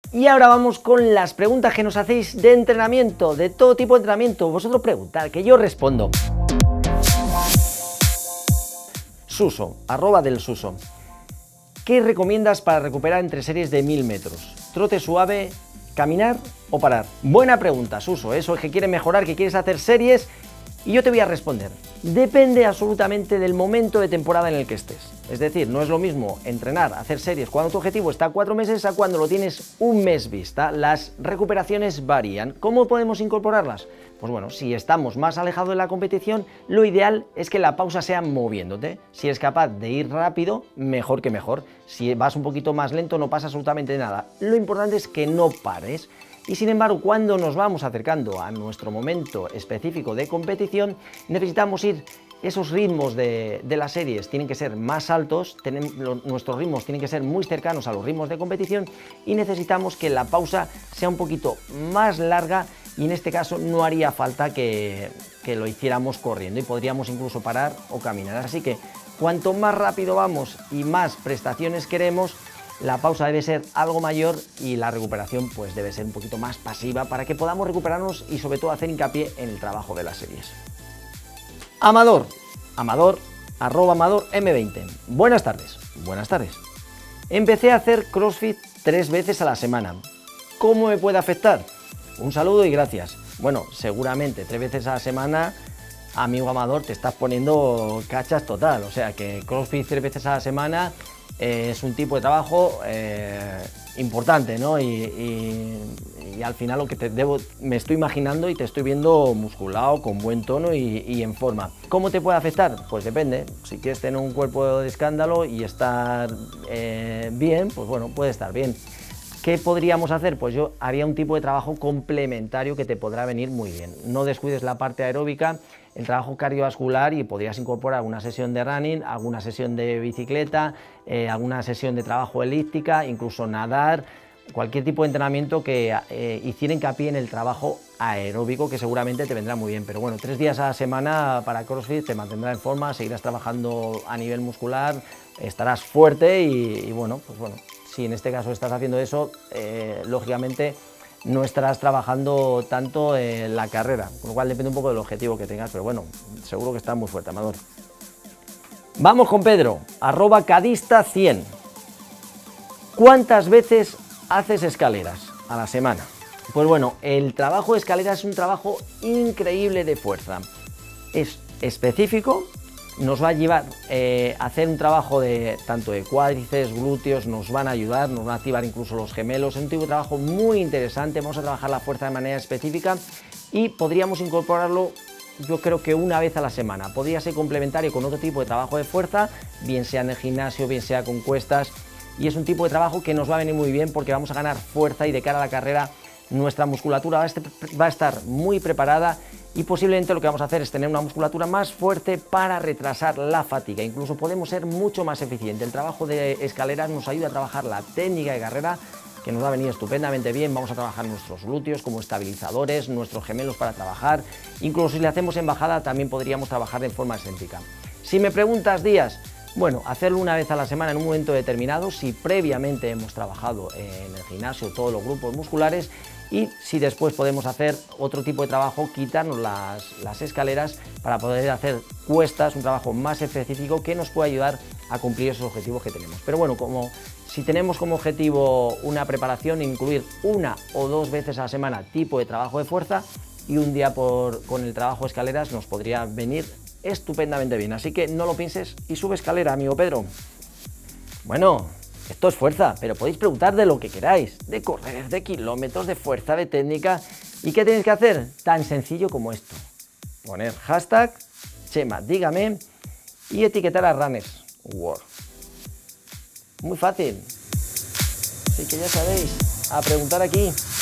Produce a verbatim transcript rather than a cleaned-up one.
Y ahora vamos con las preguntas que nos hacéis de entrenamiento, de todo tipo de entrenamiento. Vosotros preguntad, que yo respondo. Suso, arroba del Suso. ¿Qué recomiendas para recuperar entre series de mil metros? ¿Trote suave, caminar o parar? Buena pregunta, Suso. Eso es que quieres mejorar, que quieres hacer series. Y yo te voy a responder. Depende absolutamente del momento de temporada en el que estés. Es decir, no es lo mismo entrenar, hacer series cuando tu objetivo está a cuatro meses a cuando lo tienes un mes vista. Las recuperaciones varían. ¿Cómo podemos incorporarlas? Pues bueno, si estamos más alejados de la competición, lo ideal es que la pausa sea moviéndote. Si eres capaz de ir rápido, mejor que mejor. Si vas un poquito más lento, no pasa absolutamente nada. Lo importante es que no pares. Y sin embargo, cuando nos vamos acercando a nuestro momento específico de competición, necesitamos ir, esos ritmos de, de las series tienen que ser más altos, tenemos, lo, nuestros ritmos tienen que ser muy cercanos a los ritmos de competición y necesitamos que la pausa sea un poquito más larga y en este caso no haría falta que, que lo hiciéramos corriendo y podríamos incluso parar o caminar. Así que cuanto más rápido vamos y más prestaciones queremos, la pausa debe ser algo mayor y la recuperación pues debe ser un poquito más pasiva para que podamos recuperarnos y sobre todo hacer hincapié en el trabajo de las series. Amador, Amador, arroba Amador M veinte. Buenas tardes, buenas tardes. Empecé a hacer CrossFit tres veces a la semana. ¿Cómo me puede afectar? Un saludo y gracias. Bueno, seguramente tres veces a la semana, amigo Amador, te estás poniendo cachas total. O sea que CrossFit tres veces a la semana Eh, es un tipo de trabajo eh, importante, ¿no? Y, y, y al final lo que te debo, me estoy imaginando y te estoy viendo musculado, con buen tono y, y en forma. ¿Cómo te puede afectar? Pues depende. Si quieres tener un cuerpo de escándalo y estar eh, bien, pues bueno, puede estar bien. ¿Qué podríamos hacer? Pues yo haría un tipo de trabajo complementario que te podrá venir muy bien. No descuides la parte aeróbica, el trabajo cardiovascular y podrías incorporar alguna sesión de running, alguna sesión de bicicleta, eh, alguna sesión de trabajo elíptica, incluso nadar, cualquier tipo de entrenamiento que eh, hiciera hincapié en el trabajo aeróbico, que seguramente te vendrá muy bien. Pero bueno, tres días a la semana para CrossFit te mantendrá en forma, seguirás trabajando a nivel muscular, estarás fuerte y, y bueno, pues bueno, si en este caso estás haciendo eso, eh, lógicamente no estarás trabajando tanto en la carrera, con lo cual depende un poco del objetivo que tengas, pero bueno, seguro que estás muy fuerte, Amador. Vamos con Pedro, arroba cadista cien. ¿Cuántas veces haces escaleras a la semana? Pues bueno, el trabajo de escaleras es un trabajo increíble de fuerza. Es específico, nos va a llevar eh, a hacer un trabajo de tanto de cuádriceps, glúteos, nos van a ayudar, nos van a activar incluso los gemelos. Es un tipo de trabajo muy interesante, vamos a trabajar la fuerza de manera específica y podríamos incorporarlo yo creo que una vez a la semana. Podría ser complementario con otro tipo de trabajo de fuerza, bien sea en el gimnasio, bien sea con cuestas, y es un tipo de trabajo que nos va a venir muy bien porque vamos a ganar fuerza y de cara a la carrera nuestra musculatura va a estar muy preparada y posiblemente lo que vamos a hacer es tener una musculatura más fuerte para retrasar la fatiga. Incluso podemos ser mucho más eficientes. El trabajo de escaleras nos ayuda a trabajar la técnica de carrera, que nos va a venir estupendamente bien. Vamos a trabajar nuestros glúteos como estabilizadores, nuestros gemelos para trabajar. Incluso si le hacemos en bajada también podríamos trabajar de forma excéntrica. Si me preguntas días, bueno, hacerlo una vez a la semana en un momento determinado, si previamente hemos trabajado en el gimnasio todos los grupos musculares, y si después podemos hacer otro tipo de trabajo, quitarnos las, las escaleras para poder hacer cuestas, un trabajo más específico que nos puede ayudar a cumplir esos objetivos que tenemos. Pero bueno, como si tenemos como objetivo una preparación, incluir una o dos veces a la semana tipo de trabajo de fuerza y un día por, con el trabajo de escaleras nos podría venir estupendamente bien. Así que no lo pienses y sube escalera, amigo Pedro. Bueno, esto es fuerza, pero podéis preguntar de lo que queráis, de correr, de kilómetros, de fuerza, de técnica. ¿Y qué tenéis que hacer? Tan sencillo como esto. Poner hashtag Chema, dígame, y etiquetar a Runners World. Muy fácil. Así que ya sabéis, a preguntar aquí.